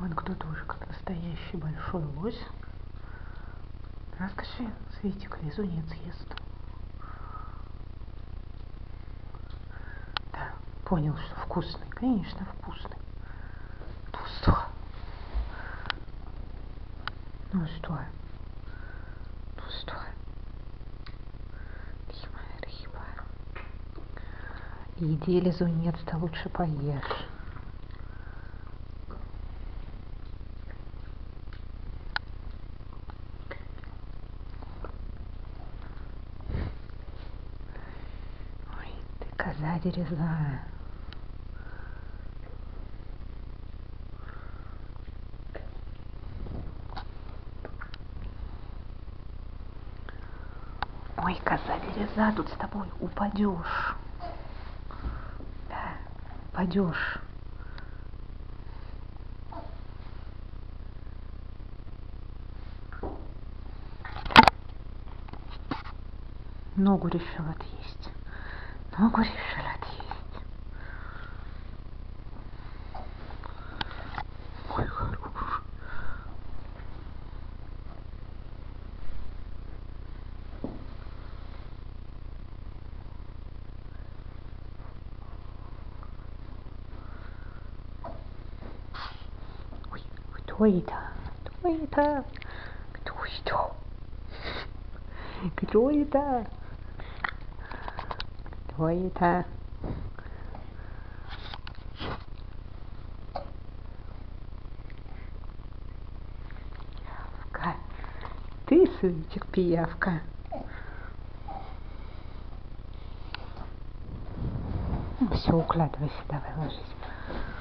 Вот кто тоже как настоящий большой лось. Расскажи, Светик, лизунец ест. Да, понял, что вкусный. Конечно, вкусный. Ну что? Ну что? Ну что? Рыба. Иди, лизунец-то, лучше поешь. Ой, ты коза дерезная. Ой, коза дереза, тут с тобой упадешь. Да, упадешь. Ногу решил отъесть. Ногу решил отъесть. Мой хороший. Ой, кто это? Кто это? Кто это? Кто это? Кто это? Пиявка. Ты, Светик, пиявка. Ну, все, укладывайся, давай ложись.